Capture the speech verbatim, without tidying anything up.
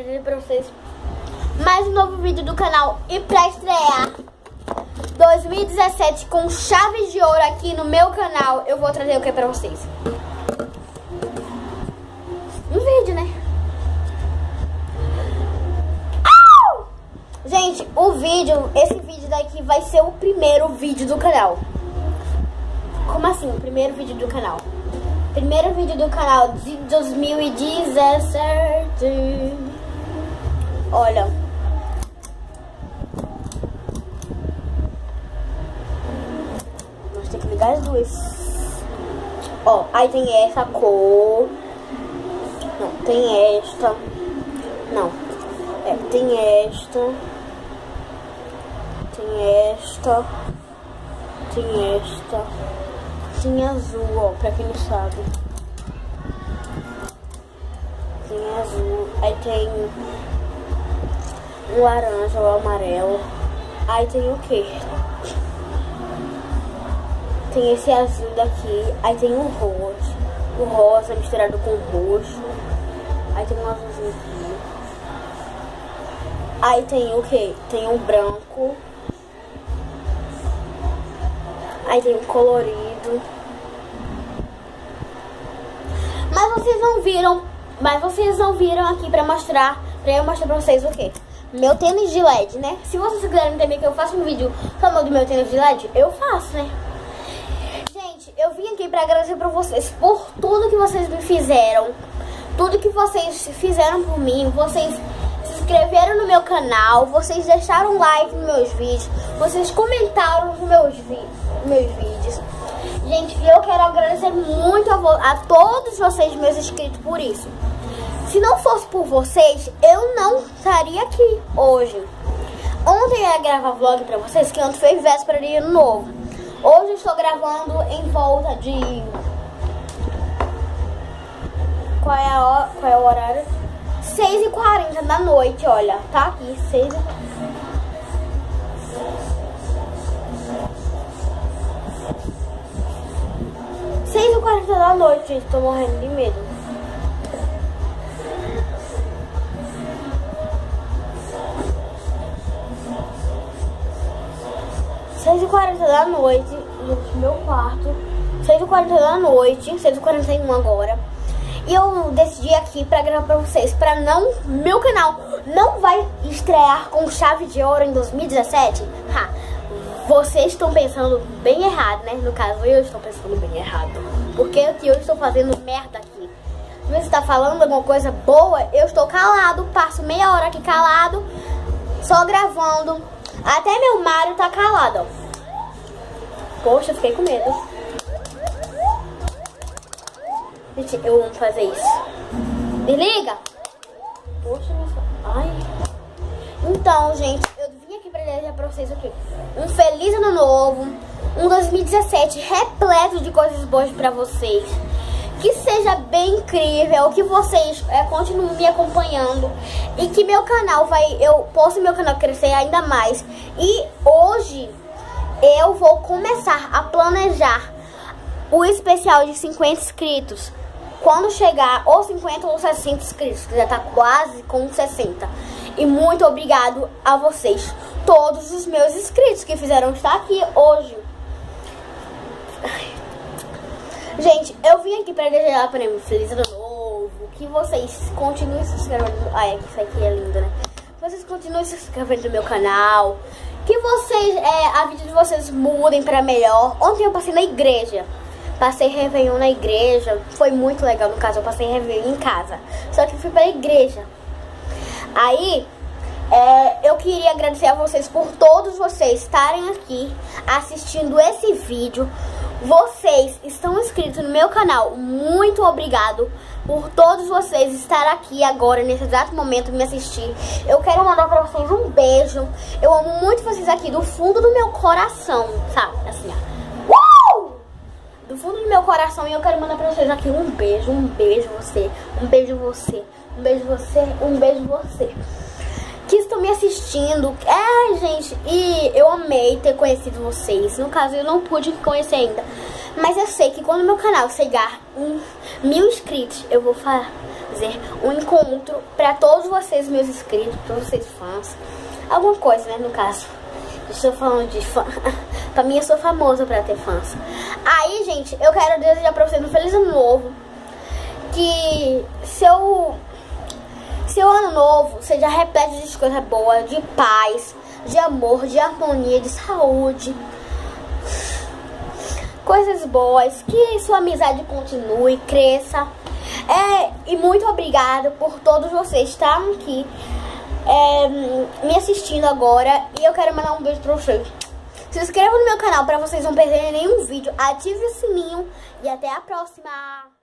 dizer pra vocês mais um novo vídeo do canal. E pra estrear dois mil e dezessete com chave de ouro aqui no meu canal, eu vou trazer o que pra vocês? Um vídeo, né? Au! Gente, o vídeo, esse vídeo daqui vai ser o primeiro vídeo do canal. Como assim? O primeiro vídeo do canal? Primeiro vídeo do canal de dois mil e dezessete. Olha. Nós temos que ligar as duas. Ó, aí tem essa cor. Não, tem esta. Não. É, tem esta. Tem esta. Tem esta. Tem azul, ó, pra quem não sabe. Tem azul. Aí tem um laranja ou amarelo. Aí tem o quê? Tem esse azul daqui. Aí tem o rosa. O rosa misturado com o roxo. Aí tem um azulzinho aqui. Aí tem o quê? Tem um branco. Aí tem um colorido. Mas vocês não viram. Mas vocês não viram aqui pra mostrar. Pra eu mostrar pra vocês o quê? Meu tênis de L E D, né? Se vocês quiserem também que eu faça um vídeo falando do meu tênis de L E D, eu faço, né? Gente, eu vim aqui pra agradecer pra vocês por tudo que vocês me fizeram. Tudo que vocês fizeram por mim. Vocês se inscreveram no meu canal. Vocês deixaram like nos meus vídeos. Vocês comentaram nos meus, vi meus vídeos. Gente, eu quero agradecer muito a, a todos vocês, meus inscritos, por isso. Se não fosse por vocês, eu não estaria aqui hoje. Ontem eu ia gravar vlog pra vocês, que ontem foi véspera de ano novo. Hoje eu estou gravando em volta de... Qual é, a hora, qual é o horário? seis e quarenta da noite, olha. Tá aqui, seis e quarenta. seis e quarenta da noite, gente. Tô morrendo de medo. seis e quarenta da noite, gente, meu quarto. seis e quarenta da noite, seis e quarenta e um agora. E eu decidi aqui pra gravar pra vocês, pra não... Meu canal não vai estrear com chave de ouro em dois mil e dezessete. Ha, vocês estão pensando bem errado, né? No caso, eu estou pensando bem errado. Porque eu estou fazendo merda aqui. Se você está falando alguma coisa boa, eu estou calado. Passo meia hora aqui calado, só gravando. Até meu Mario tá calado, ó. Poxa, fiquei com medo. Gente, eu amo fazer isso. Desliga! Poxa, nossa. Ai. Então, gente, eu vim aqui pra desejar pra vocês o quê? Um feliz ano novo. Um dois mil e dezessete repleto de coisas boas pra vocês. Que seja bem incrível. Que vocês é, continuem me acompanhando. E que meu canal vai... Eu posso meu canal crescer ainda mais. E hoje eu vou começar a planejar o especial de cinquenta inscritos. Quando chegar ou cinquenta ou sessenta inscritos, que já tá quase com sessenta. E muito obrigado a vocês, todos os meus inscritos que fizeram estar aqui hoje. Gente, eu vim aqui pra desejar pra mim feliz ano novo. Que vocês continuem se inscrevendo. Ai, isso aqui é lindo, né? Que vocês continuem se inscrevendo no meu canal. Que vocês, é, a vida de vocês mudem pra melhor. Ontem eu passei na igreja. Passei Réveillon na igreja. Foi muito legal, no caso, eu passei Réveillon em casa. Só que eu fui pra igreja. Aí, é, eu queria agradecer a vocês por todos vocês estarem aqui assistindo esse vídeo. Vocês estão inscritos no meu canal. Muito obrigado por todos vocês estarem aqui agora, nesse exato momento, me assistir. Eu quero mandar pra vocês um beijo. Eu amo muito vocês aqui, do fundo do meu coração, sabe? Assim, ó. Do fundo do meu coração. E eu quero mandar pra vocês aqui um beijo. Um beijo você. Um beijo você. Um beijo você. Um beijo você. Que estão me assistindo. É, gente. E eu amei ter conhecido vocês. No caso, eu não pude conhecer ainda. Mas eu sei que quando meu canal chegar um mil inscritos, eu vou fa dizer, um encontro pra todos vocês, meus inscritos, pra vocês fãs. Alguma coisa, né, no caso. Estou falando de fã. Pra mim, eu sou famosa pra ter fãs. Aí, gente, eu quero desejar pra vocês um feliz ano novo. Que seu, seu ano novo seja repleto de coisa boa, de paz, de amor, de harmonia, de saúde. Coisas boas, que sua amizade continue, cresça. É, e muito obrigada por todos vocês estarem aqui é, me assistindo agora. E eu quero mandar um beijo pra vocês. Se inscreva no meu canal para vocês não perderem nenhum vídeo. Ative o sininho e até a próxima.